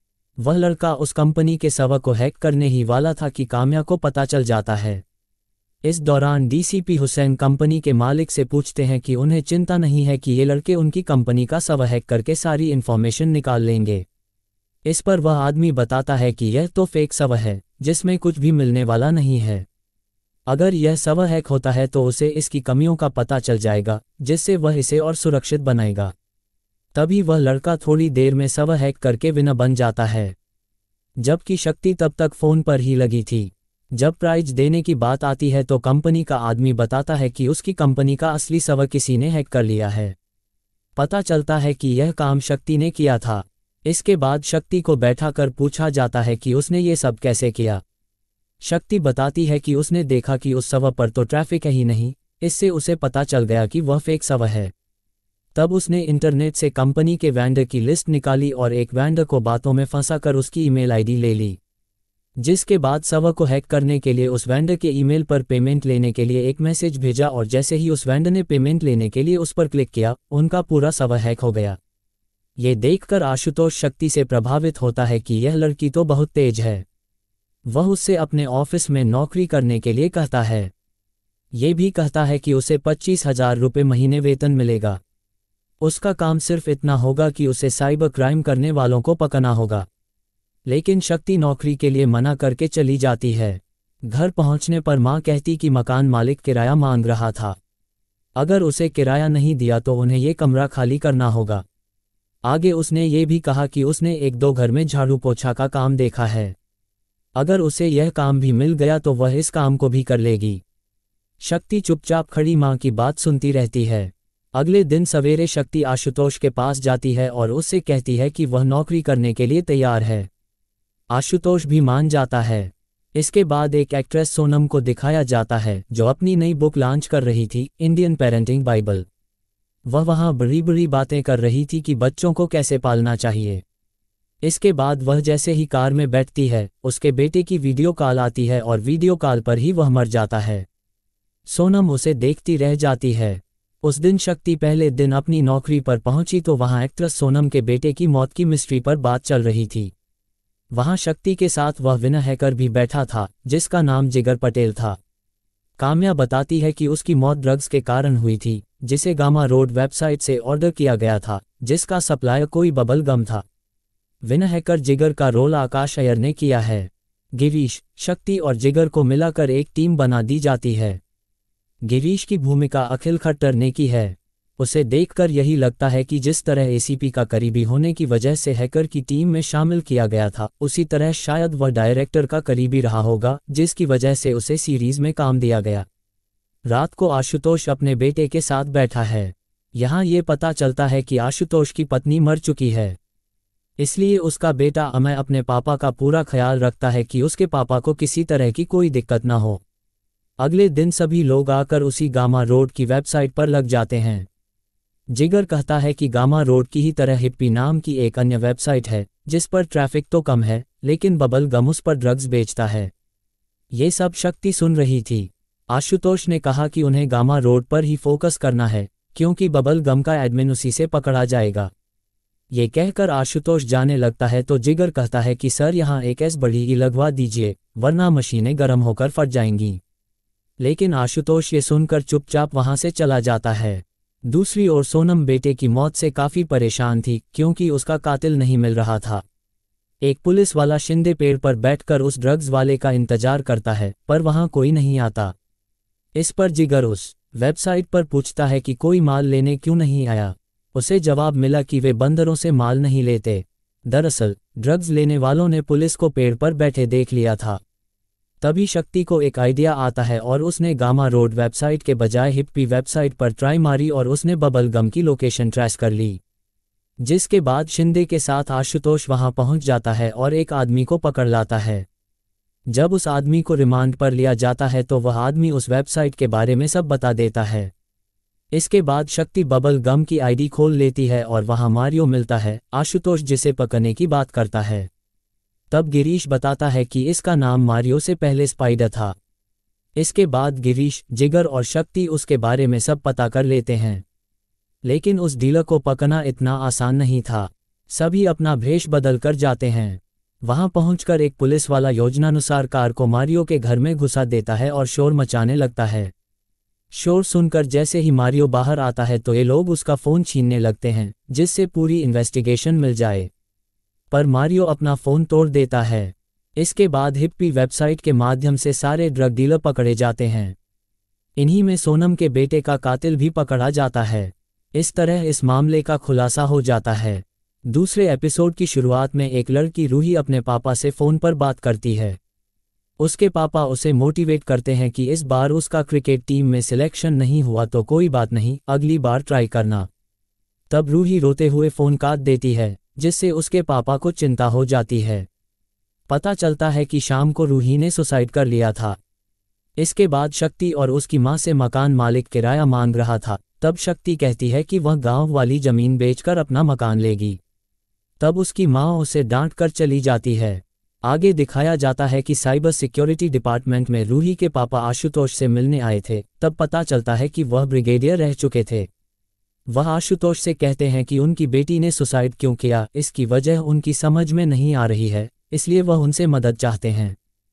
वह लड़का उस कंपनी के सर्वर को हैक करने ही वाला था कि काम्या को पता चल जाता है। इस दौरान डीसीपी हुसैन कंपनी के मालिक से पूछते हैं कि उन्हें चिंता नहीं है कि ये लड़के उनकी कंपनी का सर्वर हैक करके सारी इन्फॉर्मेशन निकाल लेंगे। इस पर वह आदमी बताता है कि यह तो फेक सर्वर है जिसमें कुछ भी मिलने वाला नहीं है। अगर यह सर्वर हैक होता है तो उसे इसकी कमियों का पता चल जाएगा, जिससे वह इसे और सुरक्षित बनाएगा। तभी वह लड़का थोड़ी देर में सर्वर हैक करके विनर बन जाता है, जबकि शक्ति तब तक फ़ोन पर ही लगी थी। जब प्राइज देने की बात आती है तो कंपनी का आदमी बताता है कि उसकी कंपनी का असली सर्वर किसी ने हैक कर लिया है। पता चलता है कि यह काम शक्ति ने किया था। इसके बाद शक्ति को बैठाकर पूछा जाता है कि उसने ये सब कैसे किया। शक्ति बताती है कि उसने देखा कि उस शव पर तो ट्रैफिक है ही नहीं, इससे उसे पता चल गया कि वह फेक शव है। तब उसने इंटरनेट से कंपनी के वेंडर की लिस्ट निकाली और एक वेंडर को बातों में फंसाकर उसकी ईमेल आईडी ले ली, जिसके बाद शव को हैक करने के लिए उस वेंडर के ईमेल पर पेमेंट लेने के लिए एक मैसेज भेजा और जैसे ही उस वेंडर ने पेमेंट लेने के लिए उस पर क्लिक किया, उनका पूरा शव हैक हो गया। ये देखकर आशुतोष शक्ति से प्रभावित होता है कि यह लड़की तो बहुत तेज है। वह उससे अपने ऑफिस में नौकरी करने के लिए कहता है। ये भी कहता है कि उसे 25,000 रुपये महीने वेतन मिलेगा। उसका काम सिर्फ इतना होगा कि उसे साइबर क्राइम करने वालों को पकड़ना होगा। लेकिन शक्ति नौकरी के लिए मना करके चली जाती है। घर पहुंचने पर मां कहती कि मकान मालिक किराया मांग रहा था, अगर उसे किराया नहीं दिया तो उन्हें ये कमरा खाली करना होगा। आगे उसने ये भी कहा कि उसने 1-2 घर में झाड़ू पोछा का काम देखा है, अगर उसे यह काम भी मिल गया तो वह इस काम को भी कर लेगी। शक्ति चुपचाप खड़ी मां की बात सुनती रहती है। अगले दिन सवेरे शक्ति आशुतोष के पास जाती है और उससे कहती है कि वह नौकरी करने के लिए तैयार है। आशुतोष भी मान जाता है। इसके बाद एक एक्ट्रेस सोनम को दिखाया जाता है जो अपनी नई बुक लॉन्च कर रही थी, इंडियन पेरेंटिंग बाइबल। वह वहां बड़ी बड़ी बातें कर रही थी कि बच्चों को कैसे पालना चाहिए। इसके बाद वह जैसे ही कार में बैठती है, उसके बेटे की वीडियो कॉल आती है और वीडियो कॉल पर ही वह मर जाता है। सोनम उसे देखती रह जाती है। उस दिन शक्ति पहले दिन अपनी नौकरी पर पहुंची तो वहां एक्ट्रेस सोनम के बेटे की मौत की मिस्ट्री पर बात चल रही थी। वहां शक्ति के साथ वह विनय हैकर भी बैठा था, जिसका नाम जिगर पटेल था। काम्या बताती है कि उसकी मौत ड्रग्स के कारण हुई थी, जिसे गामा रोड वेबसाइट से ऑर्डर किया गया था, जिसका सप्लायर कोई बबल गम था। विनय हैकर जिगर का रोल आकाश अय्यर ने किया है। गिरीश, शक्ति और जिगर को मिलाकर एक टीम बना दी जाती है। गिरीश की भूमिका अखिल खट्टर ने की है। उसे देखकर यही लगता है कि जिस तरह एसीपी का करीबी होने की वजह से हैकर की टीम में शामिल किया गया था, उसी तरह शायद वह डायरेक्टर का करीबी रहा होगा, जिसकी वजह से उसे सीरीज में काम दिया गया। रात को आशुतोष अपने बेटे के साथ बैठा है। यहाँ ये पता चलता है कि आशुतोष की पत्नी मर चुकी है, इसलिए उसका बेटा अमय अपने पापा का पूरा ख्याल रखता है कि उसके पापा को किसी तरह की कोई दिक्कत ना हो। अगले दिन सभी लोग आकर उसी गामा रोड की वेबसाइट पर लग जाते हैं। जिगर कहता है कि गामा रोड की ही तरह हिप्पी नाम की एक अन्य वेबसाइट है, जिस पर ट्रैफिक तो कम है, लेकिन बबल गम उस पर ड्रग्स बेचता है। ये सब शक्ति सुन रही थी। आशुतोष ने कहा कि उन्हें गामा रोड पर ही फोकस करना है, क्योंकि बबल गम का एडमिन उसी से पकड़ा जाएगा। ये कहकर आशुतोष जाने लगता है तो जिगर कहता है कि सर यहाँ एक एस बड़ी लगवा दीजिए, वरना मशीनें गर्म होकर फट जाएंगी। लेकिन आशुतोष ये सुनकर चुपचाप वहां से चला जाता है। दूसरी ओर सोनम बेटे की मौत से काफी परेशान थी, क्योंकि उसका कातिल नहीं मिल रहा था। एक पुलिस वाला शिंदे पेड़ पर बैठकर उस ड्रग्स वाले का इंतजार करता है, पर वहां कोई नहीं आता। इस पर जिगर उस वेबसाइट पर पूछता है कि कोई माल लेने क्यों नहीं आया। उसे जवाब मिला कि वे बंदरों से माल नहीं लेते। दरअसल ड्रग्स लेने वालों ने पुलिस को पेड़ पर बैठे देख लिया था। तभी शक्ति को एक आइडिया आता है और उसने गामा रोड वेबसाइट के बजाय हिप्पी वेबसाइट पर ट्राई मारी और उसने बबल गम की लोकेशन ट्रेस कर ली। जिसके बाद शिंदे के साथ आशुतोष वहां पहुंच जाता है और एक आदमी को पकड़ लाता है। जब उस आदमी को रिमांड पर लिया जाता है तो वह आदमी उस वेबसाइट के बारे में सब बता देता है। इसके बाद शक्ति बबल गम की आईडी खोल लेती है और वहां मारियो मिलता है, आशुतोष जिसे पकड़ने की बात करता है। तब गिरीश बताता है कि इसका नाम मारियो से पहले स्पाइडर था। इसके बाद गिरीश, जिगर और शक्ति उसके बारे में सब पता कर लेते हैं। लेकिन उस डीलर को पकड़ना इतना आसान नहीं था। सभी अपना भेष बदल कर जाते हैं। वहां पहुंचकर एक पुलिस वाला योजनानुसार कार को मारियो के घर में घुसा देता है और शोर मचाने लगता है। शोर सुनकर जैसे ही मारियो बाहर आता है तो ये लोग उसका फ़ोन छीनने लगते हैं, जिससे पूरी इन्वेस्टिगेशन मिल जाए। पर मारियो अपना फ़ोन तोड़ देता है। इसके बाद हिप्पी वेबसाइट के माध्यम से सारे ड्रग डीलर पकड़े जाते हैं। इन्हीं में सोनम के बेटे का कातिल भी पकड़ा जाता है। इस तरह इस मामले का खुलासा हो जाता है। दूसरे एपिसोड की शुरुआत में एक लड़की रूही अपने पापा से फ़ोन पर बात करती है। उसके पापा उसे मोटिवेट करते हैं कि इस बार उसका क्रिकेट टीम में सिलेक्शन नहीं हुआ तो कोई बात नहीं, अगली बार ट्राई करना। तब रूही रोते हुए फ़ोन काट देती है। जिससे उसके पापा को चिंता हो जाती है। पता चलता है कि शाम को रूही ने सुसाइड कर लिया था। इसके बाद शक्ति और उसकी मां से मकान मालिक किराया मांग रहा था। तब शक्ति कहती है कि वह गांव वाली जमीन बेचकर अपना मकान लेगी। तब उसकी मां उसे डांट कर चली जाती है। आगे दिखाया जाता है कि साइबर सिक्योरिटी डिपार्टमेंट में रूही के पापा आशुतोष से मिलने आए थे। तब पता चलता है कि वह ब्रिगेडियर रह चुके थे। वह आशुतोष से कहते हैं कि उनकी बेटी ने सुसाइड क्यों किया, इसकी वजह उनकी समझ में नहीं आ रही है, इसलिए वह उनसे मदद चाहते हैं।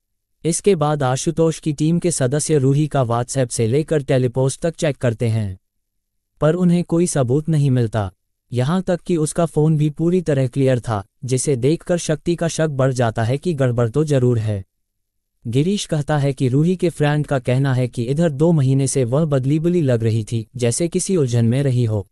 इसके बाद आशुतोष की टीम के सदस्य रूही का व्हाट्सएप से लेकर टेलीपोस्ट तक चेक करते हैं, पर उन्हें कोई सबूत नहीं मिलता। यहाँ तक कि उसका फ़ोन भी पूरी तरह क्लियर था, जिसे देखकर शक्ति का शक बढ़ जाता है कि गड़बड़ तो जरूर है। गिरीश कहता है कि रूही के फ्रेंड का कहना है कि इधर 2 महीने से वह बदली लग रही थी, जैसे किसी उलझन में रही हो।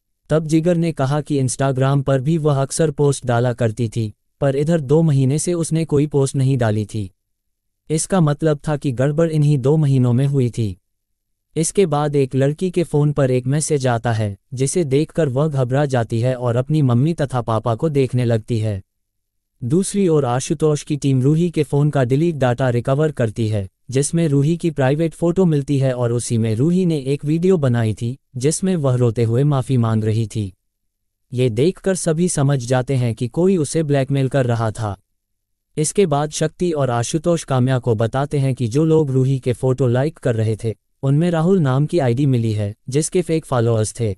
तब जिगर ने कहा कि इंस्टाग्राम पर भी वह अक्सर पोस्ट डाला करती थी, पर इधर 2 महीने से उसने कोई पोस्ट नहीं डाली थी। इसका मतलब था कि गड़बड़ इन्हीं 2 महीनों में हुई थी। इसके बाद एक लड़की के फ़ोन पर एक मैसेज आता है, जिसे देखकर वह घबरा जाती है और अपनी मम्मी तथा पापा को देखने लगती है। दूसरी ओर आशुतोष की टीम रूही के फ़ोन का डिलीट डाटा रिकवर करती है, जिसमें रूही की प्राइवेट फ़ोटो मिलती है और उसी में रूही ने एक वीडियो बनाई थी, जिसमें वह रोते हुए माफ़ी मांग रही थी। ये देखकर सभी समझ जाते हैं कि कोई उसे ब्लैकमेल कर रहा था। इसके बाद शक्ति और आशुतोष काम्या को बताते हैं कि जो लोग रूही के फ़ोटो लाइक कर रहे थे, उनमें राहुल नाम की आईडी मिली है, जिसके फेक फॉलोअर्स थे।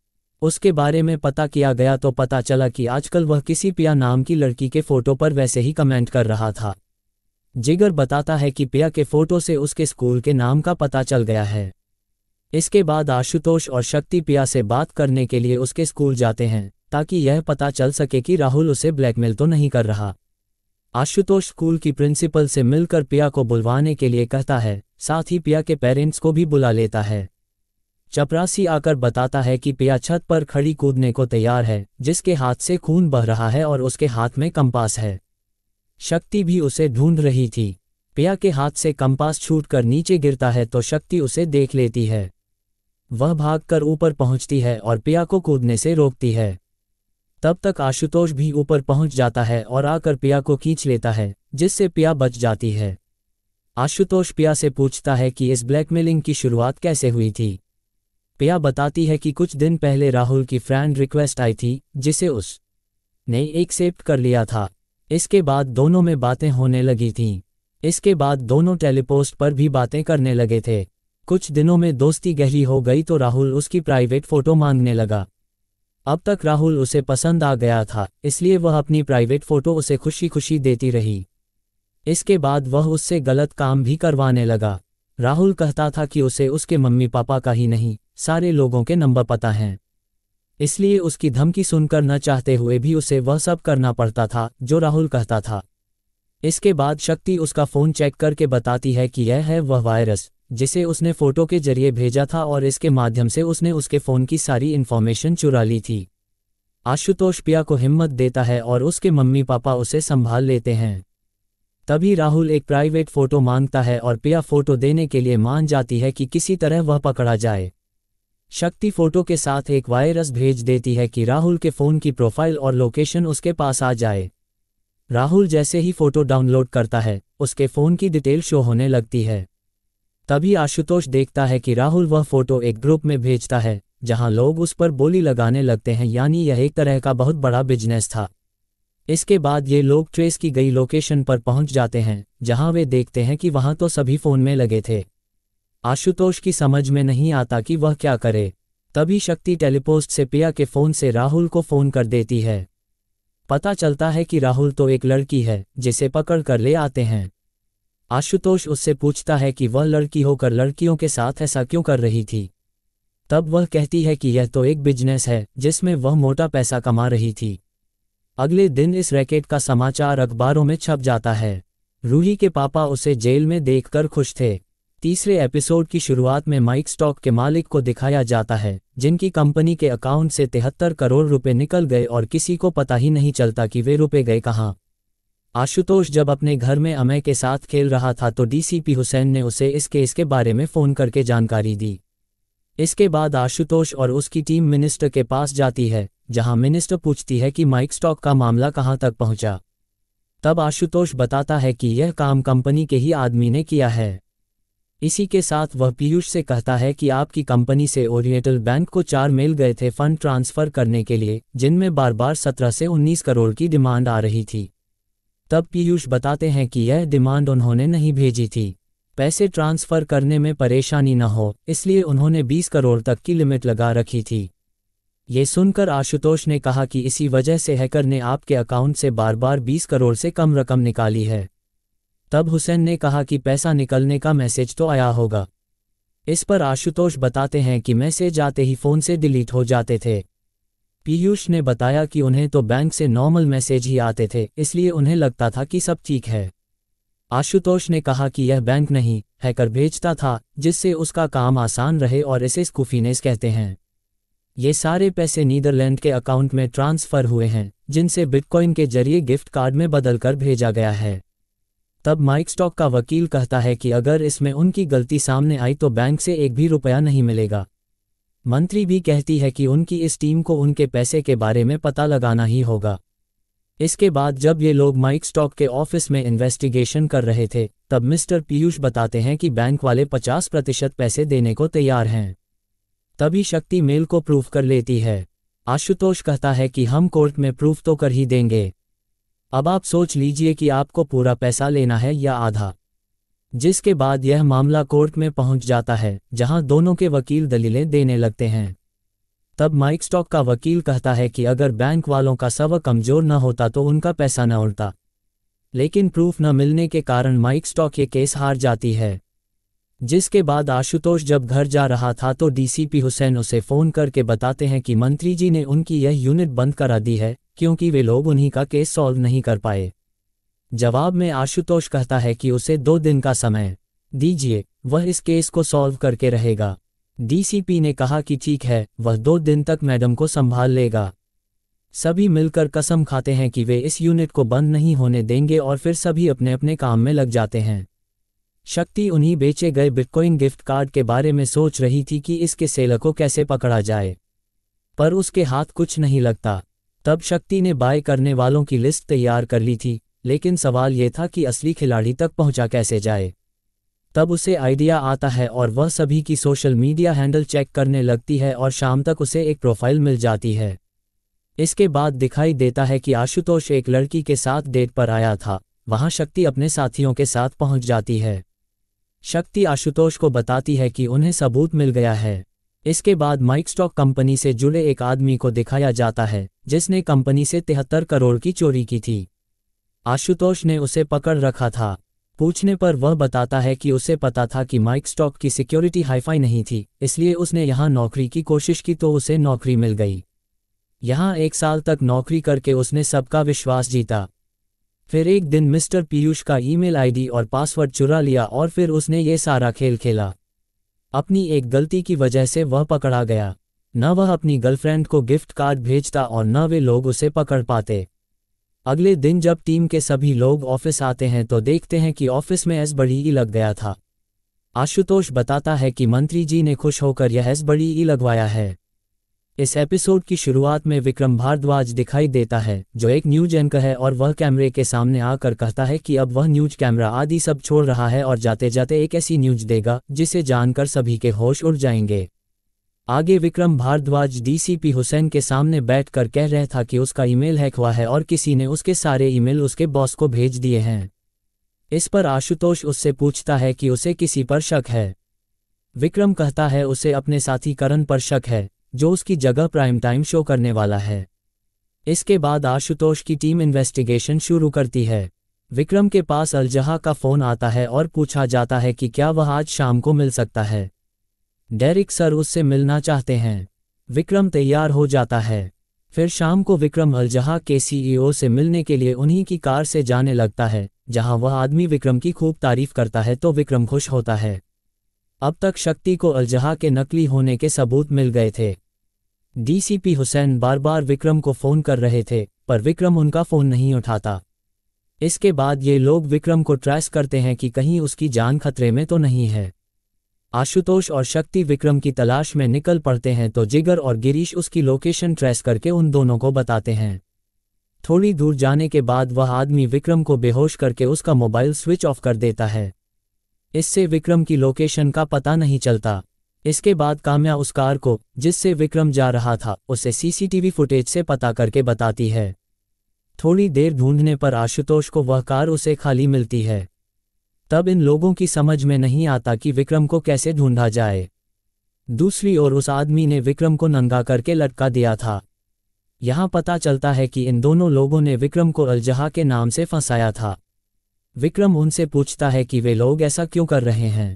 उसके बारे में पता किया गया तो पता चला कि आजकल वह किसी पिया नाम की लड़की के फ़ोटो पर वैसे ही कमेंट कर रहा था। जिगर बताता है कि पिया के फ़ोटो से उसके स्कूल के नाम का पता चल गया है। इसके बाद आशुतोष और शक्ति पिया से बात करने के लिए उसके स्कूल जाते हैं, ताकि यह पता चल सके कि राहुल उसे ब्लैकमेल तो नहीं कर रहा। आशुतोष स्कूल की प्रिंसिपल से मिलकर पिया को बुलवाने के लिए कहता है, साथ ही पिया के पेरेंट्स को भी बुला लेता है। चपरासी आकर बताता है कि पिया छत पर खड़ी कूदने को तैयार है, जिसके हाथ से खून बह रहा है और उसके हाथ में कंपास है। शक्ति भी उसे ढूंढ रही थी। पिया के हाथ से कंपास छूटकर नीचे गिरता है तो शक्ति उसे देख लेती है। वह भागकर ऊपर पहुंचती है और पिया को कूदने से रोकती है। तब तक आशुतोष भी ऊपर पहुंच जाता है और आकर पिया को खींच लेता है, जिससे पिया बच जाती है। आशुतोष पिया से पूछता है कि इस ब्लैकमेलिंग की शुरुआत कैसे हुई थी। पिया बताती है कि कुछ दिन पहले राहुल की फ्रेंड रिक्वेस्ट आई थी, जिसे उसने एक्सेप्ट कर लिया था। इसके बाद दोनों में बातें होने लगी थीं। इसके बाद दोनों टेलीपोस्ट पर भी बातें करने लगे थे। कुछ दिनों में दोस्ती गहरी हो गई तो राहुल उसकी प्राइवेट फ़ोटो मांगने लगा। अब तक राहुल उसे पसंद आ गया था, इसलिए वह अपनी प्राइवेट फ़ोटो उसे खुशी खुशी देती रही। इसके बाद वह उससे गलत काम भी करवाने लगा। राहुल कहता था कि उसे उसके मम्मी पापा का ही नहीं, सारे लोगों के नंबर पता हैं, इसलिए उसकी धमकी सुनकर न चाहते हुए भी उसे वह सब करना पड़ता था जो राहुल कहता था। इसके बाद शक्ति उसका फ़ोन चेक करके बताती है कि यह है वह वायरस जिसे उसने फ़ोटो के जरिए भेजा था और इसके माध्यम से उसने उसके फ़ोन की सारी इन्फॉर्मेशन चुरा ली थी। आशुतोष पिया को हिम्मत देता है और उसके मम्मी पापा उसे संभाल लेते हैं। तभी राहुल एक प्राइवेट फ़ोटो मांगता है और पिया फ़ोटो देने के लिए मान जाती है कि किसी तरह वह पकड़ा जाए। शक्ति फ़ोटो के साथ एक वायरस भेज देती है कि राहुल के फ़ोन की प्रोफाइल और लोकेशन उसके पास आ जाए। राहुल जैसे ही फ़ोटो डाउनलोड करता है, उसके फ़ोन की डिटेल शो होने लगती है। तभी आशुतोष देखता है कि राहुल वह फ़ोटो एक ग्रुप में भेजता है, जहां लोग उस पर बोली लगाने लगते हैं, यानी यह एक तरह का बहुत बड़ा बिजनेस था। इसके बाद ये लोग ट्रेस की गई लोकेशन पर पहुंच जाते हैं, जहां वे देखते हैं कि वहां तो सभी फ़ोन में लगे थे। आशुतोष की समझ में नहीं आता कि वह क्या करे। तभी शक्ति टेलीपोस्ट से पिया के फ़ोन से राहुल को फ़ोन कर देती है। पता चलता है कि राहुल तो एक लड़की है, जिसे पकड़ कर ले आते हैं। आशुतोष उससे पूछता है कि वह लड़की होकर लड़कियों के साथ ऐसा क्यों कर रही थी। तब वह कहती है कि यह तो एक बिजनेस है जिसमें वह मोटा पैसा कमा रही थी। अगले दिन इस रैकेट का समाचार अखबारों में छप जाता है। रूही के पापा उसे जेल में देखकर खुश थे। तीसरे एपिसोड की शुरुआत में माइक स्टॉक के मालिक को दिखाया जाता है, जिनकी कंपनी के अकाउंट से 73 करोड़ रुपए निकल गए और किसी को पता ही नहीं चलता कि वे रुपए गए कहाँ। आशुतोष जब अपने घर में अमय के साथ खेल रहा था तो डीसीपी हुसैन ने उसे इस केस के बारे में फ़ोन करके जानकारी दी। इसके बाद आशुतोष और उसकी टीम मिनिस्टर के पास जाती है, जहां मिनिस्टर पूछती है कि माइक स्टॉक का मामला कहां तक पहुंचा। तब आशुतोष बताता है कि यह काम कंपनी के ही आदमी ने किया है। इसी के साथ वह पीयूष से कहता है कि आपकी कंपनी से ओरिएंटल बैंक को 4 मेल गए थे फंड ट्रांसफ़र करने के लिए, जिनमें बार बार 17 से 19 करोड़ की डिमांड आ रही थी। तब पीयूष बताते हैं कि यह डिमांड उन्होंने नहीं भेजी थी। पैसे ट्रांसफ़र करने में परेशानी न हो, इसलिए उन्होंने 20 करोड़ तक की लिमिट लगा रखी थी। ये सुनकर आशुतोष ने कहा कि इसी वजह से हैकर ने आपके अकाउंट से बार बार 20 करोड़ से कम रकम निकाली है। तब हुसैन ने कहा कि पैसा निकलने का मैसेज तो आया होगा। इस पर आशुतोष बताते हैं कि मैसेज आते ही फ़ोन से डिलीट हो जाते थे। पीयूष ने बताया कि उन्हें तो बैंक से नॉर्मल मैसेज ही आते थे, इसलिए उन्हें लगता था कि सब ठीक है। आशुतोष ने कहा कि यह बैंक नहीं, हैकर भेजता था, जिससे उसका काम आसान रहे और इसे स्कूफीनेस कहते हैं। ये सारे पैसे नीदरलैंड के अकाउंट में ट्रांसफ़र हुए हैं, जिनसे बिटकॉइन के जरिए गिफ्ट कार्ड में बदलकर भेजा गया है। तब माइक स्टॉक का वकील कहता है कि अगर इसमें उनकी गलती सामने आई तो बैंक से एक भी रुपया नहीं मिलेगा। मंत्री भी कहती है कि उनकी इस टीम को उनके पैसे के बारे में पता लगाना ही होगा। इसके बाद जब ये लोग माइक स्टॉक के ऑफिस में इन्वेस्टिगेशन कर रहे थे, तब मिस्टर पीयूष बताते हैं कि बैंक वाले 50% पैसे देने को तैयार हैं। तभी शक्ति मेल को प्रूफ कर लेती है। आशुतोष कहता है कि हम कोर्ट में प्रूफ तो कर ही देंगे। अब आप सोच लीजिए कि आपको पूरा पैसा लेना है या आधा। जिसके बाद यह मामला कोर्ट में पहुंच जाता है, जहां दोनों के वकील दलीलें देने लगते हैं। तब माइक स्टॉक का वकील कहता है कि अगर बैंक वालों का सब्र कमज़ोर न होता तो उनका पैसा न उड़ता। लेकिन प्रूफ न मिलने के कारण माइक स्टॉक ये केस हार जाती है। जिसके बाद आशुतोष जब घर जा रहा था तो डीसीपी हुसैन उसे फ़ोन करके बताते हैं कि मंत्री जी ने उनकी यह यूनिट बंद करा दी है, क्योंकि वे लोग उन्हीं का केस सॉल्व नहीं कर पाए। जवाब में आशुतोष कहता है कि उसे 2 दिन का समय दीजिए, वह इस केस को सॉल्व करके रहेगा। डीसीपी ने कहा कि ठीक है, वह 2 दिन तक मैडम को संभाल लेगा। सभी मिलकर कसम खाते हैं कि वे इस यूनिट को बंद नहीं होने देंगे और फिर सभी अपने अपने काम में लग जाते हैं। शक्ति उन्हीं बेचे गए बिटकॉइन गिफ्ट कार्ड के बारे में सोच रही थी कि इसके सेलर को कैसे पकड़ा जाए, पर उसके हाथ कुछ नहीं लगता। तब शक्ति ने बाय करने वालों की लिस्ट तैयार कर ली थी, लेकिन सवाल ये था कि असली खिलाड़ी तक पहुंचा कैसे जाए। तब उसे आइडिया आता है और वह सभी की सोशल मीडिया हैंडल चेक करने लगती है और शाम तक उसे एक प्रोफाइल मिल जाती है। इसके बाद दिखाई देता है कि आशुतोष एक लड़की के साथ डेट पर आया था। वहां शक्ति अपने साथियों के साथ पहुंच जाती है। शक्ति आशुतोष को बताती है कि उन्हें सबूत मिल गया है। इसके बाद माइक स्टॉक कंपनी से जुड़े एक आदमी को दिखाया जाता है, जिसने कंपनी से 73 करोड़ की चोरी की थी। आशुतोष ने उसे पकड़ रखा था। पूछने पर वह बताता है कि उसे पता था कि माइक स्टॉक की सिक्योरिटी हाईफाई नहीं थी, इसलिए उसने यहां नौकरी की कोशिश की तो उसे नौकरी मिल गई। यहां 1 साल तक नौकरी करके उसने सबका विश्वास जीता। फिर एक दिन मिस्टर पीयूष का ईमेल आईडी और पासवर्ड चुरा लिया और फिर उसने ये सारा खेल खेला। अपनी एक गलती की वजह से वह पकड़ा गया। न वह अपनी गर्लफ्रेंड को गिफ्ट कार्ड भेजता और न वे लोग उसे पकड़ पाते। अगले दिन जब टीम के सभी लोग ऑफिस आते हैं तो देखते हैं कि ऑफिस में एस बड़ी ई लग गया था। आशुतोष बताता है कि मंत्री जी ने खुश होकर यह एस बड़ी ई लगवाया है। इस एपिसोड की शुरुआत में विक्रम भारद्वाज दिखाई देता है, जो एक न्यूज एंकर है और वह कैमरे के सामने आकर कहता है कि अब वह न्यूज कैमरा आदि सब छोड़ रहा है और जाते जाते एक ऐसी न्यूज देगा जिसे जानकर सभी के होश उड़ जाएंगे। आगे विक्रम भारद्वाज डीसीपी हुसैन के सामने बैठकर कह रहा था कि उसका ईमेल हैक हुआ है और किसी ने उसके सारे ईमेल उसके बॉस को भेज दिए हैं। इस पर आशुतोष उससे पूछता है कि उसे किसी पर शक है। विक्रम कहता है उसे अपने साथी करण पर शक है, जो उसकी जगह प्राइम टाइम शो करने वाला है। इसके बाद आशुतोष की टीम इन्वेस्टिगेशन शुरू करती है। विक्रम के पास अलजहा का फ़ोन आता है और पूछा जाता है कि क्या वह आज शाम को मिल सकता है। डेरिक सर उससे मिलना चाहते हैं। विक्रम तैयार हो जाता है। फिर शाम को विक्रम अलजहा के सीईओ से मिलने के लिए उन्हीं की कार से जाने लगता है, जहां वह आदमी विक्रम की खूब तारीफ करता है तो विक्रम खुश होता है। अब तक शक्ति को अलजहा के नकली होने के सबूत मिल गए थे। डीसीपी हुसैन बार बार विक्रम को फ़ोन कर रहे थे, पर विक्रम उनका फ़ोन नहीं उठाता। इसके बाद ये लोग विक्रम को ट्रेस करते हैं कि कहीं उसकी जान खतरे में तो नहीं है। आशुतोष और शक्ति विक्रम की तलाश में निकल पड़ते हैं तो जिगर और गिरीश उसकी लोकेशन ट्रेस करके उन दोनों को बताते हैं। थोड़ी दूर जाने के बाद वह आदमी विक्रम को बेहोश करके उसका मोबाइल स्विच ऑफ कर देता है। इससे विक्रम की लोकेशन का पता नहीं चलता। इसके बाद काम्या उस कार को जिससे विक्रम जा रहा था उसे सीसीटीवी फुटेज से पता करके बताती है। थोड़ी देर ढूंढने पर आशुतोष को वह कार उसे खाली मिलती है। तब इन लोगों की समझ में नहीं आता कि विक्रम को कैसे ढूंढा जाए। दूसरी ओर उस आदमी ने विक्रम को नंगा करके लटका दिया था। यहाँ पता चलता है कि इन दोनों लोगों ने विक्रम को अलजहा के नाम से फंसाया था। विक्रम उनसे पूछता है कि वे लोग ऐसा क्यों कर रहे हैं,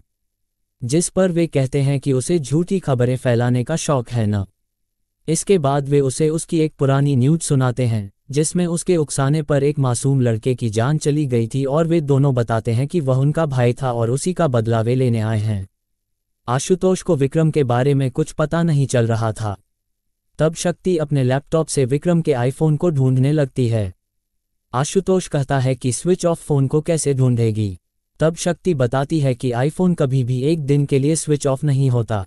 जिस पर वे कहते हैं कि उसे झूठी खबरें फैलाने का शौक है न। इसके बाद वे उसे उसकी एक पुरानी न्यूज़ सुनाते हैं जिसमें उसके उकसाने पर एक मासूम लड़के की जान चली गई थी और वे दोनों बताते हैं कि वह उनका भाई था और उसी का बदला वे लेने आए हैं। आशुतोष को विक्रम के बारे में कुछ पता नहीं चल रहा था। तब शक्ति अपने लैपटॉप से विक्रम के आईफोन को ढूंढने लगती है। आशुतोष कहता है कि स्विच ऑफ फोन को कैसे ढूंढेगी। तब शक्ति बताती है कि आईफोन कभी भी एक दिन के लिए स्विच ऑफ नहीं होता,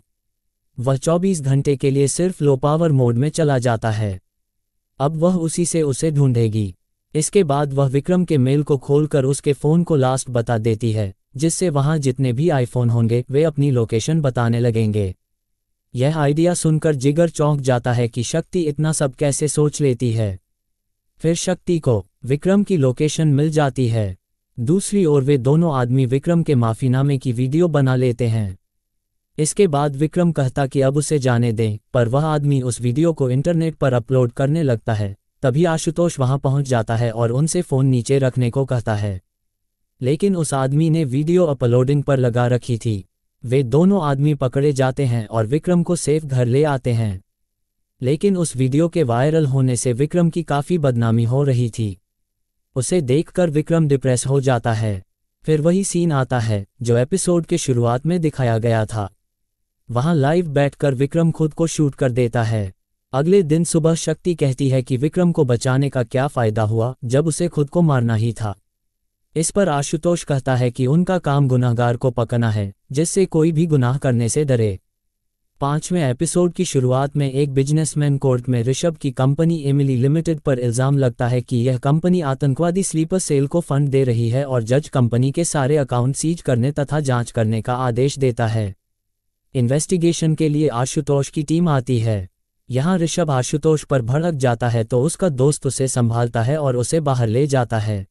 वह 24 घंटे के लिए सिर्फ लो पावर मोड में चला जाता है। अब वह उसी से उसे ढूंढेगी। इसके बाद वह विक्रम के मेल को खोलकर उसके फ़ोन को लास्ट बता देती है, जिससे वहां जितने भी आईफोन होंगे वे अपनी लोकेशन बताने लगेंगे। यह आइडिया सुनकर जिगर चौंक जाता है कि शक्ति इतना सब कैसे सोच लेती है। फिर शक्ति को विक्रम की लोकेशन मिल जाती है। दूसरी ओर वे दोनों आदमी विक्रम के माफीनामे की वीडियो बना लेते हैं। इसके बाद विक्रम कहता कि अब उसे जाने दें, पर वह आदमी उस वीडियो को इंटरनेट पर अपलोड करने लगता है। तभी आशुतोष वहां पहुंच जाता है और उनसे फ़ोन नीचे रखने को कहता है, लेकिन उस आदमी ने वीडियो अपलोडिंग पर लगा रखी थी। वे दोनों आदमी पकड़े जाते हैं और विक्रम को सेफ घर ले आते हैं। लेकिन उस वीडियो के वायरल होने से विक्रम की काफ़ी बदनामी हो रही थी। उसे देखकर विक्रम डिप्रेस हो जाता है। फिर वही सीन आता है जो एपिसोड के शुरुआत में दिखाया गया था। वहां लाइव बैठकर विक्रम खुद को शूट कर देता है। अगले दिन सुबह शक्ति कहती है कि विक्रम को बचाने का क्या फ़ायदा हुआ जब उसे खुद को मारना ही था। इस पर आशुतोष कहता है कि उनका काम गुनाहगार को पकड़ना है, जिससे कोई भी गुनाह करने से डरे। 5वें एपिसोड की शुरुआत में एक बिजनेसमैन कोर्ट में ऋषभ की कंपनी एमिली लिमिटेड पर इल्ज़ाम लगता है कि यह कंपनी आतंकवादी स्लीपर सेल को फंड दे रही है और जज कंपनी के सारे अकाउंट सीज करने तथा जांच करने का आदेश देता है। इन्वेस्टिगेशन के लिए आशुतोष की टीम आती है। यहाँ ऋषभ आशुतोष पर भड़क जाता है तो उसका दोस्त उसे संभालता है और उसे बाहर ले जाता है।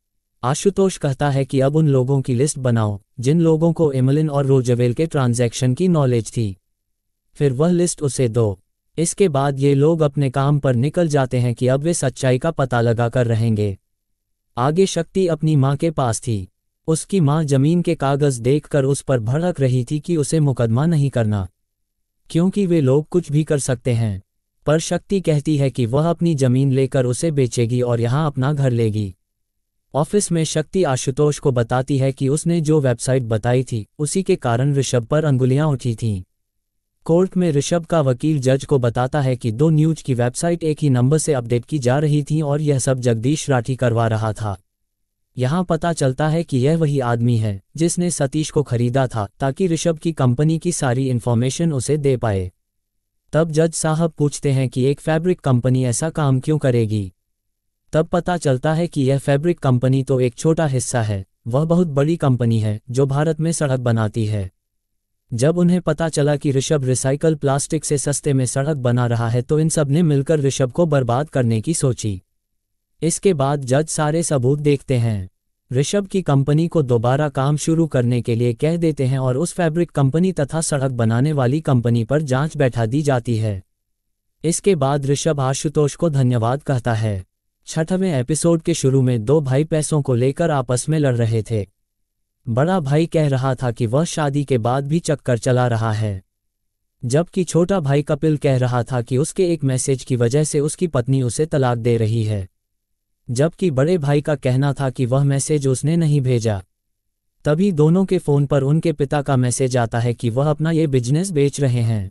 आशुतोष कहता है कि अब उन लोगों की लिस्ट बनाओ जिन लोगों को एमिलिन और रोजवेल के ट्रांजैक्शन की नॉलेज थी। फिर वह लिस्ट उसे दो। इसके बाद ये लोग अपने काम पर निकल जाते हैं कि अब वे सच्चाई का पता लगा कर रहेंगे। आगे शक्ति अपनी माँ के पास थी। उसकी माँ जमीन के कागज़ देखकर उस पर भड़क रही थी कि उसे मुकदमा नहीं करना, क्योंकि वे लोग कुछ भी कर सकते हैं। पर शक्ति कहती है कि वह अपनी ज़मीन लेकर उसे बेचेगी और यहाँ अपना घर लेगी। ऑफिस में शक्ति आशुतोष को बताती है कि उसने जो वेबसाइट बताई थी उसी के कारण ऋषभ पर अंगुलियां उठी थीं। कोर्ट में ऋषभ का वकील जज को बताता है कि 2 न्यूज़ की वेबसाइट एक ही नंबर से अपडेट की जा रही थी और यह सब जगदीश राठी करवा रहा था। यहाँ पता चलता है कि यह वही आदमी है जिसने सतीश को खरीदा था ताकि ऋषभ की कंपनी की सारी इन्फॉर्मेशन उसे दे पाए। तब जज साहब पूछते हैं कि एक फैब्रिक कंपनी ऐसा काम क्यों करेगी। तब पता चलता है कि यह फैब्रिक कंपनी तो एक छोटा हिस्सा है, वह बहुत बड़ी कंपनी है जो भारत में सड़क बनाती है। जब उन्हें पता चला कि ऋषभ रिसाइकल प्लास्टिक से सस्ते में सड़क बना रहा है तो इन सब ने मिलकर ऋषभ को बर्बाद करने की सोची। इसके बाद जज सारे सबूत देखते हैं, ऋषभ की कंपनी को दोबारा काम शुरू करने के लिए कह देते हैं और उस फैब्रिक कंपनी तथा सड़क बनाने वाली कंपनी पर जांच बैठा दी जाती है। इसके बाद ऋषभ आशुतोष को धन्यवाद कहता है। 6वें एपिसोड के शुरू में 2 भाई पैसों को लेकर आपस में लड़ रहे थे। बड़ा भाई कह रहा था कि वह शादी के बाद भी चक्कर चला रहा है, जबकि छोटा भाई कपिल कह रहा था कि उसके एक मैसेज की वजह से उसकी पत्नी उसे तलाक दे रही है, जबकि बड़े भाई का कहना था कि वह मैसेज उसने नहीं भेजा। तभी दोनों के फ़ोन पर उनके पिता का मैसेज आता है कि वह अपना ये बिजनेस बेच रहे हैं।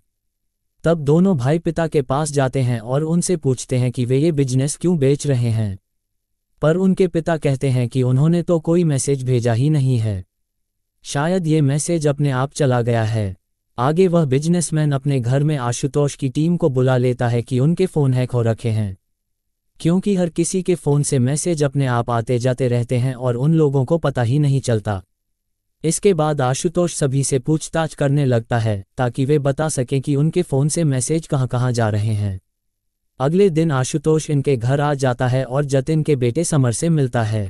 तब दोनों भाई पिता के पास जाते हैं और उनसे पूछते हैं कि वे ये बिजनेस क्यों बेच रहे हैं, पर उनके पिता कहते हैं कि उन्होंने तो कोई मैसेज भेजा ही नहीं है। शायद ये मैसेज अपने आप चला गया है। आगे वह बिजनेसमैन अपने घर में आशुतोष की टीम को बुला लेता है कि उनके फ़ोन हैक हो रखे हैं, क्योंकि हर किसी के फ़ोन से मैसेज अपने आप आते जाते रहते हैं और उन लोगों को पता ही नहीं चलता। इसके बाद आशुतोष सभी से पूछताछ करने लगता है ताकि वे बता सकें कि उनके फ़ोन से मैसेज कहाँ कहाँ जा रहे हैं। अगले दिन आशुतोष इनके घर आ जाता है और जतिन के बेटे समर से मिलता है।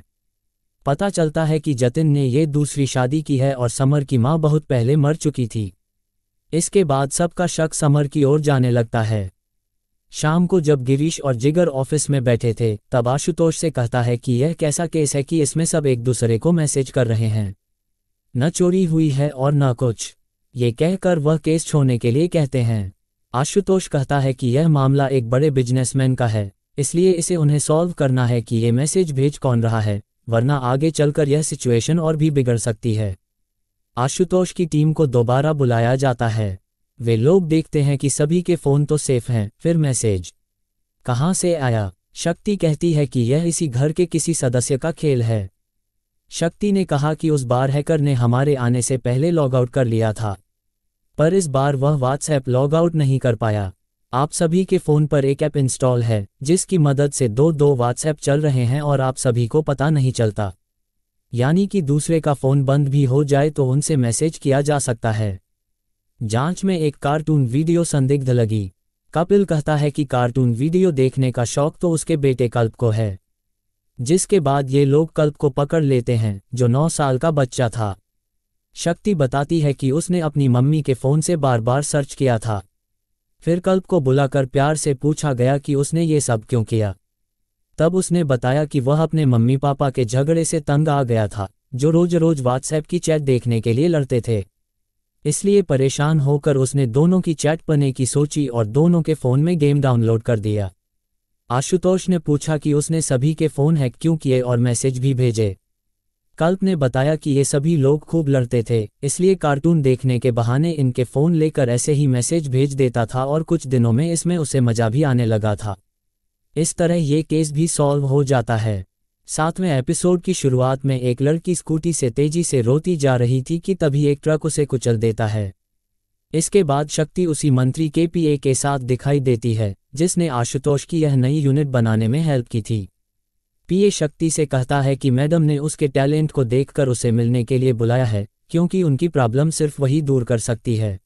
पता चलता है कि जतिन ने ये दूसरी शादी की है और समर की माँ बहुत पहले मर चुकी थी। इसके बाद सबका शक समर की ओर जाने लगता है। शाम को जब गिरीश और जिगर ऑफिस में बैठे थे तब आशुतोष से कहता है कि यह कैसा केस है कि इसमें सब एक दूसरे को मैसेज कर रहे हैं, न चोरी हुई है और न कुछ। ये कहकर वह केस छोड़ने के लिए कहते हैं। आशुतोष कहता है कि यह मामला एक बड़े बिजनेसमैन का है, इसलिए इसे उन्हें सॉल्व करना है कि ये मैसेज भेज कौन रहा है, वरना आगे चलकर यह सिचुएशन और भी बिगड़ सकती है। आशुतोष की टीम को दोबारा बुलाया जाता है। वे लोग देखते हैं कि सभी के फ़ोन तो सेफ हैं, फिर मैसेज कहाँ से आया? शक्ति कहती है कि यह इसी घर के किसी सदस्य का खेल है। शक्ति ने कहा कि उस बार हैकर ने हमारे आने से पहले लॉग आउट कर लिया था, पर इस बार वह व्हाट्सएप लॉग आउट नहीं कर पाया। आप सभी के फ़ोन पर एक ऐप इंस्टॉल है जिसकी मदद से दो व्हाट्सएप चल रहे हैं और आप सभी को पता नहीं चलता, यानी कि दूसरे का फ़ोन बंद भी हो जाए तो उनसे मैसेज किया जा सकता है। जांच में एक कार्टून वीडियो संदिग्ध लगी। कपिल कहता है कि कार्टून वीडियो देखने का शौक तो उसके बेटे कल्प को है, जिसके बाद ये लोग कल्प को पकड़ लेते हैं जो 9 साल का बच्चा था। शक्ति बताती है कि उसने अपनी मम्मी के फ़ोन से बार बार सर्च किया था। फिर कल्प को बुलाकर प्यार से पूछा गया कि उसने ये सब क्यों किया। तब उसने बताया कि वह अपने मम्मी पापा के झगड़े से तंग आ गया था, जो रोज रोज व्हाट्सएप की चैट देखने के लिए लड़ते थे। इसलिए परेशान होकर उसने दोनों की चैट पढ़ने की सोची और दोनों के फ़ोन में गेम डाउनलोड कर दिया। आशुतोष ने पूछा कि उसने सभी के फ़ोन हैक क्यों किए और मैसेज भी भेजे। कल्प ने बताया कि ये सभी लोग खूब लड़ते थे, इसलिए कार्टून देखने के बहाने इनके फ़ोन लेकर ऐसे ही मैसेज भेज देता था और कुछ दिनों में इसमें उसे मज़ा भी आने लगा था। इस तरह ये केस भी सॉल्व हो जाता है। 7वें एपिसोड की शुरुआत में एक लड़की स्कूटी से तेजी से रोती जा रही थी कि तभी एक ट्रक उसे कुचल देता है। इसके बाद शक्ति उसी मंत्री केपीए के साथ दिखाई देती है जिसने आशुतोष की यह नई यूनिट बनाने में हेल्प की थी। पीए शक्ति से कहता है कि मैडम ने उसके टैलेंट को देखकर उसे मिलने के लिए बुलाया है, क्योंकि उनकी प्रॉब्लम सिर्फ वही दूर कर सकती है।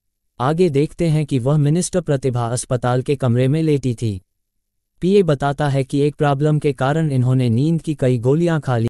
आगे देखते हैं कि वह मिनिस्टर प्रतिभा अस्पताल के कमरे में लेटी थी। पीए बताता है कि एक प्रॉब्लम के कारण इन्होंने नींद की कई गोलियां खा ली।